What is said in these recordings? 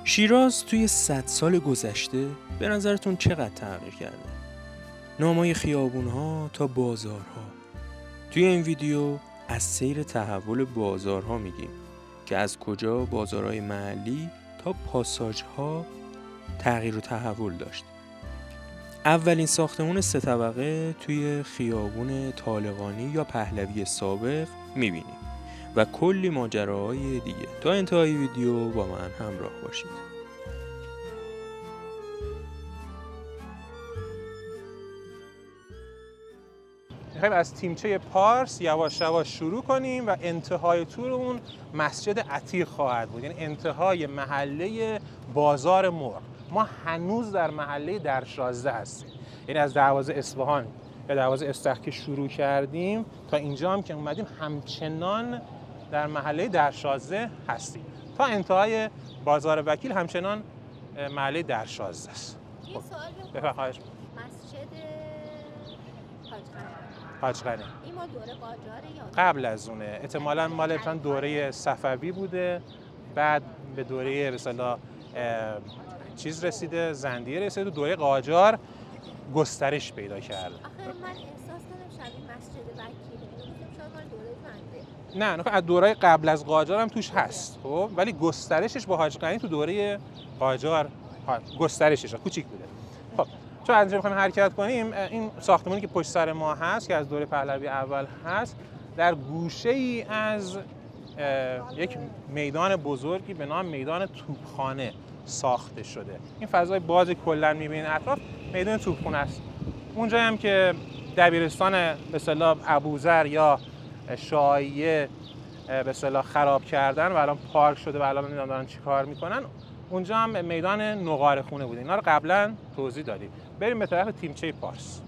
شیراز توی 100 سال گذشته به نظرتون چقدر تغییر کرده؟ نامای خیابون‌ها تا بازارها. توی این ویدیو از سیر تحول بازارها میگیم که از کجا بازارهای محلی تا پاساژها تغییر و تحول داشت. اولین ساختمون 3 طبقه توی خیابون طالقانی یا پهلوی سابق میبینیم و کلی ماجراهای دیگه. تا انتهای ویدیو با من همراه باشید. میخوایم از تیمچه پارس یواش یواش شروع کنیم و انتهای تورمون مسجد عتیق خواهد بود، یعنی انتهای محله بازار مرغ. ما هنوز در محله درشازده هستیم، یعنی از دروازه اصفهان یا دروازه استخر که شروع کردیم تا اینجا هم که اومدیم همچنان در محله درشازده هستیم. تا انتهای بازار وکیل همچنان محله درشازده است. یه سوال بفرمایید. مسجد حاج غنی این ما دوره قاجاره یا قبل از اونه؟ احتمالاً مال مثلا دوره صفوی بوده، بعد به دوره مثلا چیز رسیده، زندیه رسیده، دوره قاجار گسترش پیدا کرده. آخه من احساس کنم شبیه مسجد وکیله، اینو گفتم شاید مال دوره زنده. نه از دوره قبل از قاجار هم توش هست، خب ولی گسترشش با حاج غنی تو دوره قاجار گسترشش کوچیک بوده. خب چون از اینجا می‌خوایم حرکت کنیم، این ساختمانی که پشت سر ما هست که از دوره پهلوی اول هست، در گوشه‌ای از یک میدان بزرگی به نام میدان توپخانه ساخته شده. این فضای باز کلا می‌بینید اطراف میدان توپخانه است. اونجایی هم که دبیرستان به اصطلاح ابوذر یا شایعه به اصطلاح خراب کردن و الان پارک شده و الان نمی‌دونم دارن چیکار میکنن، اونجا هم میدان نقاره خونه بود. اینا رو قبلا توضیح دادیم. بریم به طرف تیمچه پارس.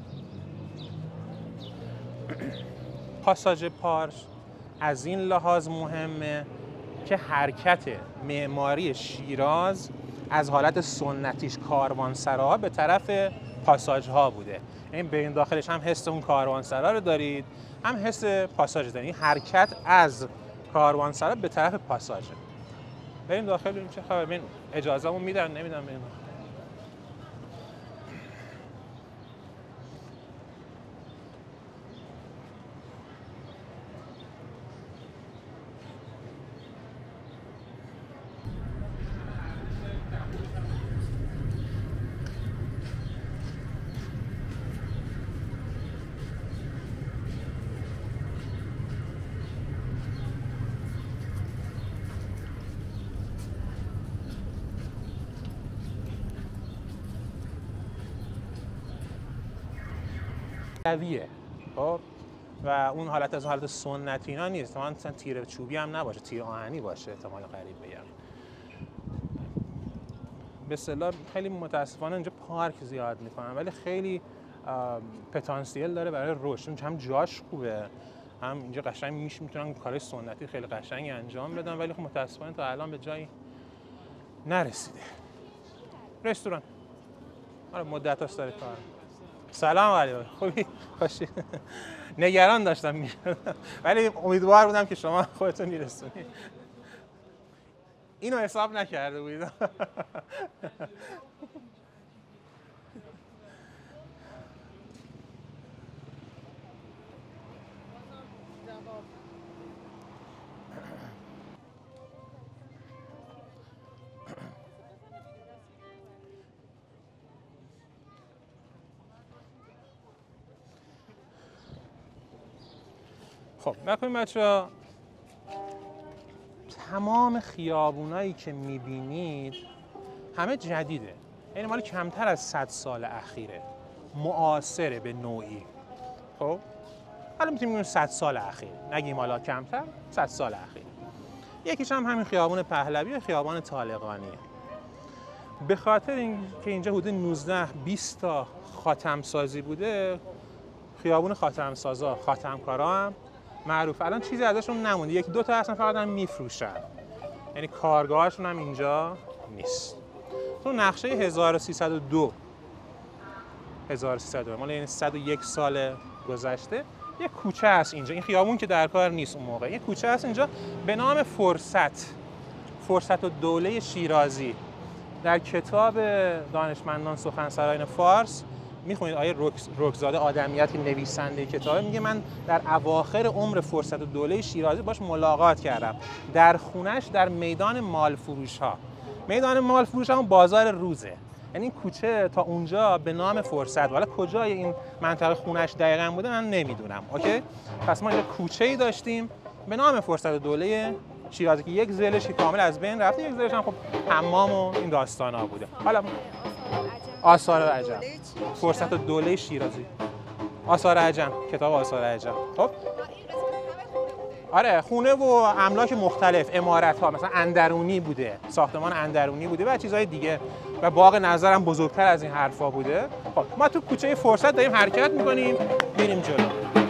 پاساژ پارس از این لحاظ مهمه که حرکت معماری شیراز از حالت سنتیش کاروانسراها به طرف پاساژها بوده. یعنی بین داخلش هم حس اون کاروانسرا رو دارید، هم حس پاساژ دارید. حرکت از کاروانسرا به طرف پاساژ. بریم داخل ببینیم چه خبر. ببین اجازهمون میدن نمیدن بریم. قویه خب و اون حالت از حالت سنتی اینا نیست. مثلا تیر چوبی هم نباشه، تیر آهنی باشه احتمال قریب بگم. به اصطلاح خیلی متاسفانه اینجا پارک زیاد میکنن ولی خیلی پتانسیل داره برای رشد. هم جاش خوبه، هم اینجا قشنگ میتونن کارهای سنتی خیلی قشنگی انجام بدن، ولی خب متاسفانه تا الان به جایی نرسیده. رستوران آره مدتاست داره کار. سلام علیکم. خوبی؟ خوشی؟ نگران داشتم میشدم ولی امیدوار بودم که شما خودتون میرسونید. اینو حساب نکرده بودم. خب بکنیم بچه‌ها، تمام خیابونایی که میبینید همه جدیده، یعنی مال کمتر از 100 سال اخیره، معاصره به نوعی. خب حالا میتونیم بگیم 100 سال اخیر، نگیم حالا کمتر، 100 سال اخیر. یکیش هم همین خیابون پهلوی، خیابان طالقانیه. به خاطر اینکه اینجا حدود 19-20 تا خاتم سازی بوده، خیابون خاتم سازا، خاتمکارا هم معروف. الان چیزی ازشون نمونده، 1-2 تا هستن فقط هم میفروشن، یعنی کارگاهشون هم اینجا نیست. تو نقشه 1302 مال یعنی 101 سال گذشته یه کوچه هست اینجا. این خیابون که در کار نیست اون موقع، یه کوچه هست اینجا به نام فرصت و دوله شیرازی. در کتاب دانشمندان سخنسرایان فارس میخونید آیه رکزاده آدمیتی نویسنده کتابه میگه من در اواخر عمر فرصت دوله شیرازی باش ملاقات کردم در خونش در میدان مالفروش ها. میدان مالفروش ها اون بازار روزه، یعنی این کوچه تا اونجا به نام فرصت. حالا کجای این منطقه خونش دقیقاً بوده من نمیدونم. اوکی، پس ما اینجا کوچه‌ای داشتیم به نام فرصت دوله شیرازی که یک زلش کامل از بین رفته، یک زلش هم خب حمام و این داستانا بوده. حالا آثار عجم، فرصت دوله شیرازی، آثار عجم، کتاب آثار عجم. خب آره، خونه و املاک مختلف، عمارت‌ها مثلا اندرونی بوده، ساختمان اندرونی بوده و چیزهای دیگه و باغ نظرم بزرگتر از این حرفا بوده. خب ما تو کوچه فرصت داریم حرکت می‌کنیم، میریم جلو.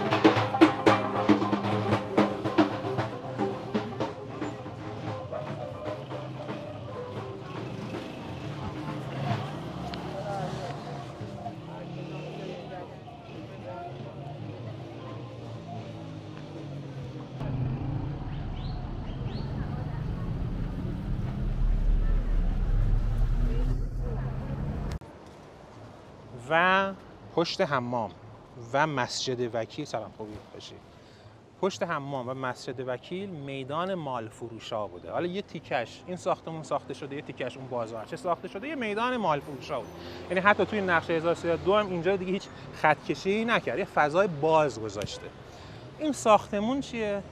و پشت حمام و مسجد وکیل، سلام خوبی باشید، پشت حمام و مسجد وکیل میدان مال فروشا بوده. حالا یه تیکش این ساختمون ساخته شده، یه تیکش اون بازارچه ساخته شده، یه میدان مال فروشا بود. یعنی حتی توی نقشه 1302 هم اینجا دیگه هیچ خطکشی نکرد، یه فضای باز گذاشته. این ساختمون چیه؟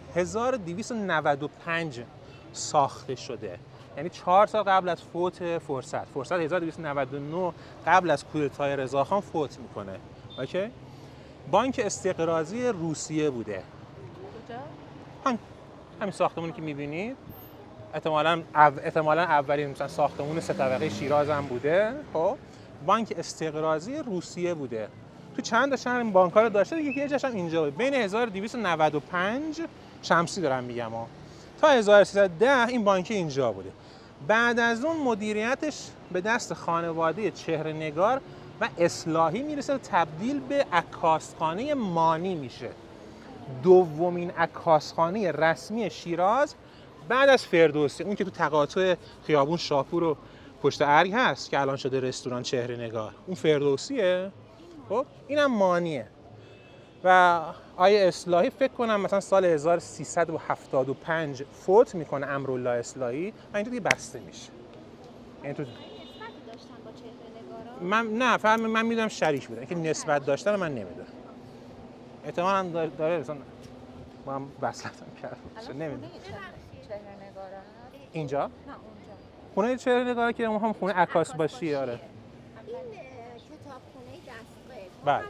1295 ساخته شده، یعنی 4 سال قبل از فوت فرصت 1299 قبل از کودتای رضاخان فوت میکنه. اوکی؟ بانک استقراضی روسیه بوده. کجا؟ همین ساختمونی که میبینید احتمالاً اولین مثلا ساختمون 3 طبقه شیراز هم بوده. خب بانک استقراضی روسیه بوده. تو چند تا شهر این بانک‌ها رو داشته، یکی جاش هم اینجا بود. بین 1295 شمسی دارم میگم تا 1310 این بانک اینجا بوده. بعد از اون مدیریتش به دست خانواده چهره‌نگار و اصلاحی میرسه و تبدیل به عکاسخانه مانی میشه. دومین عکاسخانه رسمی شیراز بعد از فردوسی، اون که تو تقاطع خیابون شاپور و پشت ارگ هست که الان شده رستوران چهره‌نگار، اون فردوسیه. خب اینم مانیه. و آیه اصلاحی فکر کنم مثلا سال 1375 فوت میکنه، امرالله اصلاحی، و اینجا دیگه بسته میشه. یعنی تو داشتن با چهره‌نگارا؟ من نه، فهم من میدونم شریک بودن، که نسبت داشتن من نمیدونم. احتمالاً داره مثلا با هم وصلت کرده باشه، نمیدونم. چهره‌نگارا اینجا؟ نه اونجا. خونه چهره‌نگارا که هم خونه عکاس باشی. آره. این کتابخونه دستگاه. بله.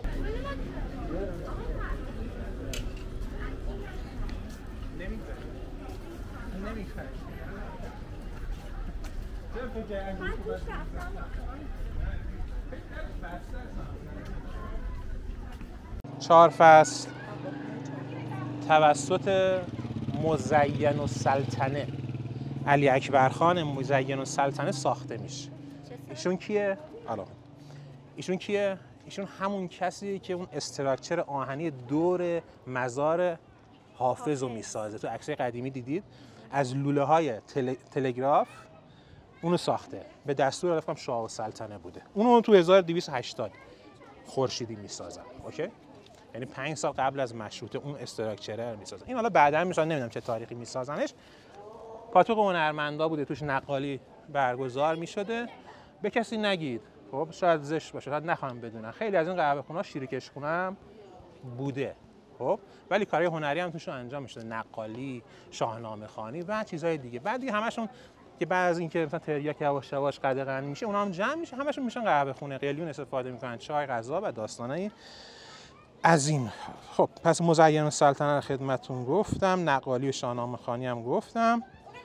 نمیخواد. 4 فصل توسط مزین السلطنه علی اکبر خان مزین السلطنه ساخته میشه. ایشون کیه؟ ایشون کیه؟ ایشون همون کسیه که اون استراکچر آهنی دور مزار حافظ رو میسازه. تو عکسای قدیمی دیدید از لوله های تلگراف اونو ساخته، به دستور رفتم شاه السلطنه بوده. اونو تو 1280 خورشیدی میسازن. اوکی؟ یعنی 5 سال قبل از مشروطه اون استراکچر رو میسازن. این حالا بعدا میشن، نمیدونم چه تاریخی میسازنش. پاتوق هنرمندا بوده، توش نقالی برگزار میشده. به کسی نگید، خب شاید زشت باشه، شاید نخوام بدونن. خیلی از این قهوه خونه‌ها شیرکش خونه هم بوده. خب ولی کارهای هنری هم توشون انجام میشه، نقالی، شاهنامه خوانی و چیزهای دیگه. بعد دیگه همشون که بعد از اینکه مثلا تریاک یواش یواش قدغن میشه، اونها هم جمع میشه، همشون میشن قهوه خونه، قلیون استفاده میکنن، چای، غذا و داستانای عظیم. خب پس مزین السلطنه رو خدمتتون گفتم، نقالی و شاهنامه خوانی هم گفتم.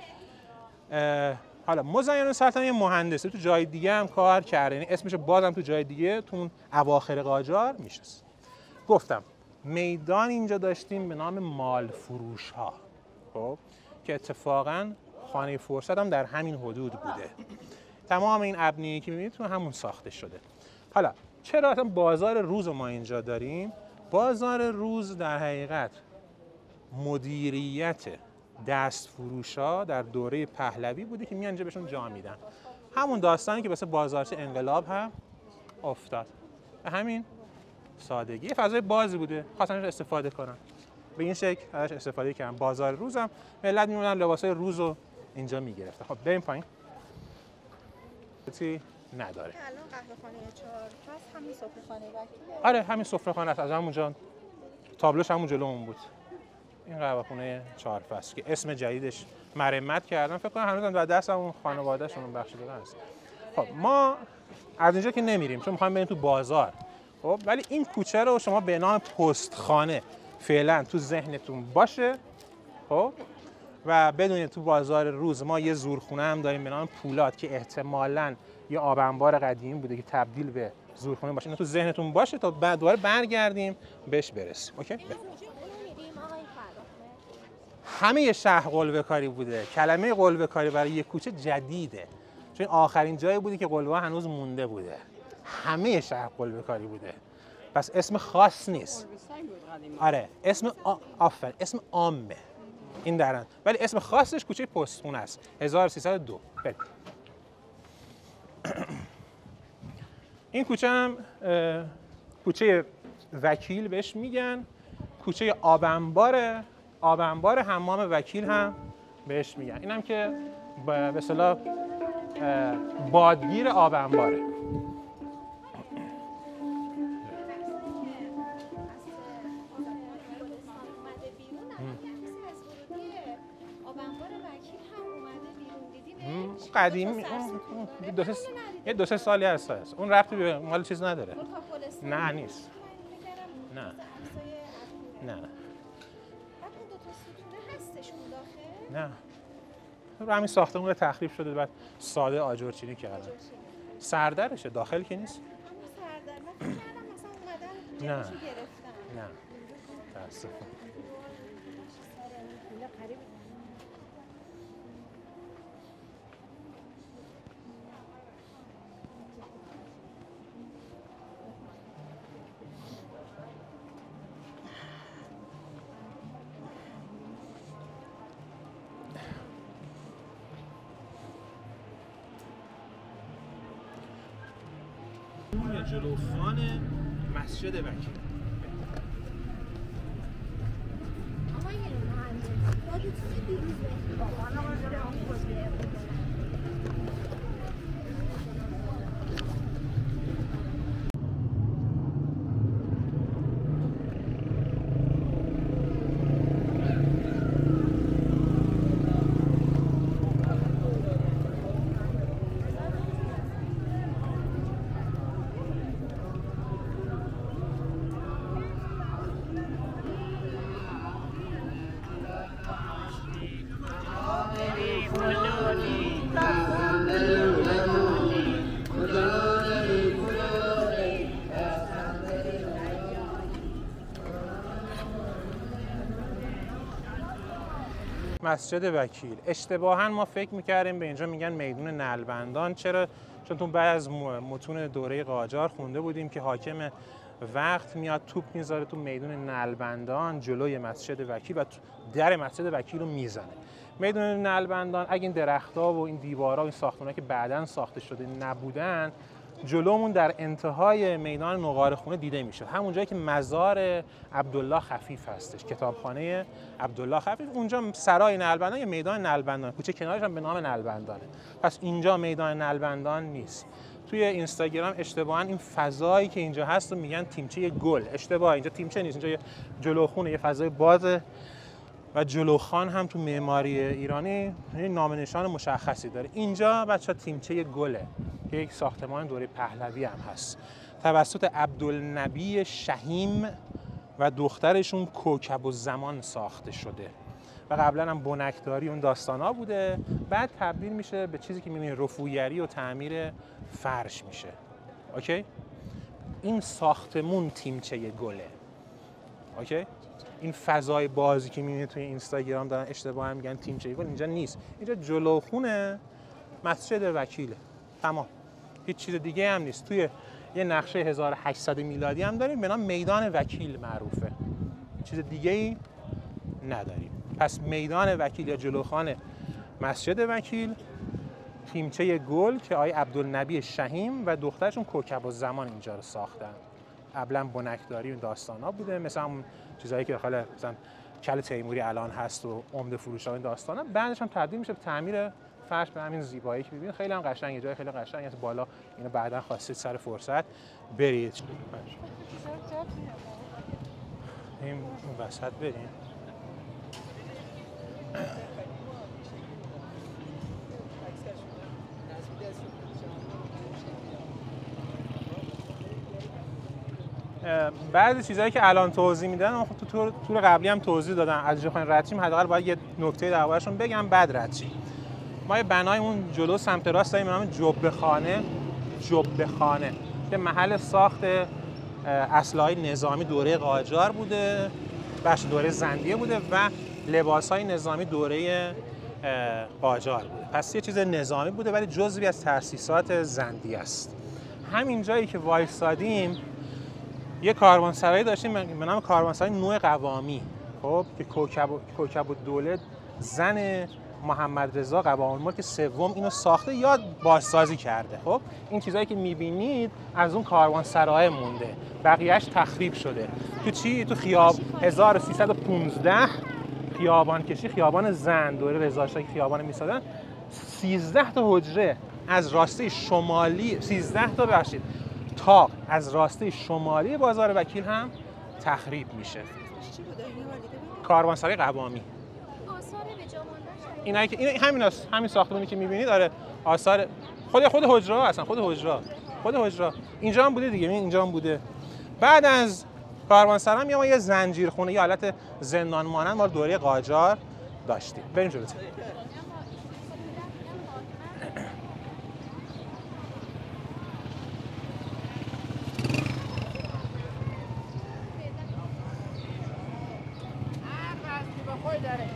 حالا مزین السلطنه مهندسی تو جای دیگه هم کار کرده، یعنی اسمش بازم تو جای دیگه تو اواخر قاجار میشناسه. گفتم میدان اینجا داشتیم به نام مال فروش ها، خب که اتفاقاً خانه فرصت هم در همین حدود بوده. تمام این ابنیه‌ای که می‌بینید تو همون ساخته شده. حالا چرا اصلا بازار روز ما اینجا داریم؟ بازار روز در حقیقت مدیریت دست فروشا در دوره پهلوی بوده که میان اینجا بهشون جا میدن. همون داستانی که واسه بازارچه انقلاب هم افتاد. به همین سادگی. فضای بازی بوده، خواستن استفاده کنن. به این شکل ازش استفاده کردن. بازار روز هم ملت میمونن لباسای روز رو اینجا میگرفتن. خب بریم پایین. چی نداره. الان قهوه‌خانه 4 فصل همین سفره‌خانه وکیله. آره همین سفره‌خانه است. از همونجا تابلوش همون جلومون بود. این قهوه‌خانه 4 فصل که اسم جدیدش مرمت کردن، فکر کنم هنوز در دست اون خانواده‌شون بخشیده است. خب ما از اینجا که نمیریم چون می‌خوایم بریم تو بازار. خب ولی این کوچه رو شما به نام پستخانه فعلا تو ذهنتون باشه. خب و بدونید تو بازار روز ما یه زورخونه هم داریم به نام پولاد که احتمالاً یه آب انبار قدیمی بوده که تبدیل به زورخونه باشه. اینا تو ذهنتون باشه تا بعد دوباره برگردیم بهش برسیم. اوکی؟ همه شهر قلوه کاری بوده. کلمه قلوه کاری برای یک کوچه جدیده. چون آخرین جایی بودی که قلوه هنوز مونده بوده. همه شهر قلوه کاری بوده. پس اسم خاص نیست. آره اسم آفر اسم عامه. این درن. ولی اسم خاصش کوچه پستخونه است. 1302. این کوچه هم کوچه وکیل بهش میگن. کوچه آب انبار حمام وکیل هم بهش میگن. اینم که به اصطلاح بادگیر آب انباره. قدیمی یه 2-3 سالی هست. اون ربطی به مال چیز نداره. نه نیست. نه. نه. همین ساختمون تخریب شده بعد ساده آجرچینی کردن. سردرشه داخل که نیست. نه. نه. تاسفانه. جلوخان مسجد وکیل. مسجد وکیل. اشتباهاً ما فکر می‌کردیم به اینجا میگن میدون نلبندان. چرا؟ چون تو بعد از متون دوره قاجار خونده بودیم که حاکم وقت میاد توپ میذاره تو میدون نلبندان جلوی مسجد وکیل و در مسجد وکیل رو میزنه. میدون نلبندان اگه این درخت‌ها و این دیوارها و این ساختمان‌ها که بعداً ساخته شده نبودن، جلومون در انتهای میدان نقاره‌خونه دیده میشه. همون جایی که مزار عبدالله خفیف هستش، کتابخانه عبدالله خفیف، اونجا سرای نلبندان یا میدان نلبندان، کوچه کنارش هم به نام نلبندانه. پس اینجا میدان نلبندان نیست. توی اینستاگرام اشتباهاً این فضایی که اینجا هست رو میگن تیمچه گل. اشتباه، اینجا تیمچه نیست، اینجا جلوخونه، یه فضای بازه و جلوخان هم تو معماری ایرانی نام نشان مشخصی داره. اینجا بچه‌ها تیمچه گله که یک ساختمان دوره پهلوی هم هست، توسط عبدالنبی شهیم و دخترشون کوکب الزمان ساخته شده و قبلا هم بنکداری اون داستانا بوده. بعد تبدیل میشه به چیزی که می‌بینید رفویگری و تعمیر فرش میشه. اوکی؟ این ساختمون تیمچه گله. اوکی؟ این فضای بازی که می‌بینید توی اینستاگرام دارن اشتباه هم میگن تیمچه گل، اینجا نیست. اینجا جلوخونه مسجد وکیله. تمام. هیچ چیز دیگه هم نیست. توی یه نقشه 1800 میلادی هم داریم به نام میدان وکیل معروفه. چیز دیگه ای نداریم. پس میدان وکیل یا جلوخانه مسجد وکیل، تیمچه گل که آقای عبدالنبی شهیم و دخترشون کوکب‌الزمان اینجا رو ساختن. قبلا بنکداری و داستانا بوده، مثلا اون چیزایی که داخل مثلا کل تیموری الان هست و عمده فروش‌ها این داستانا. بعدش هم تبدیل میشه به تعمیر فرش به همین زیبایی که می‌بینید. خیلی هم قشنگه، جای خیلی قشنگه. از بالا اینو بعدا خواستید سر فرصت برید. این وسط بریم. بعضی چیزایی که الان توضیح میدن من تو تور قبلی هم توضیح دادم. از بخواید رد شیم حداقل باید یه نکته درباره‌شون بگم بعد رد شیم. ما یه بنای اون جلو سمت راست داریم به نام جبه خانه که محل ساخت اسلحه‌های نظامی دوره قاجار بوده، بخش دوره زندیه بوده و لباس‌های نظامی دوره قاجار بوده. پس یه چیز نظامی بوده ولی جزئی از تأسیسات زندیه است. همین جایی که وایسادیم یه کاروانسرایی داشتیم به نام کاروانسرای نوح قوامی، خب که کوکب‌الدوله زن محمد رضا قوام‌الملک سوم اینو ساخته یا بازسازی کرده. خب این چیزایی که می‌بینید از اون کاروانسرای مونده، بقیه‌اش تخریب شده. تو خیاب 1315 خیابان کشی، خیابان زند دوره رضا شاه خیابان میسادن، 13 تا حجره از راسته شمالی 13 تا بخشید تا از راسته شمالی بازار وکیل هم تخریب میشه. کاروانسرای قوامی. آثار به جا ماندن اینایی که این همین ساختمانی که می‌بینید داره آثار خود حجره هستن، خود حجره اینجا هم بوده دیگه، اینجا هم بوده. بعد از کاروانسرا هم یه زنجیرخونه، یه حالت زندان مانند ما دوره قاجار داشتیم. بریم جلوتر. داره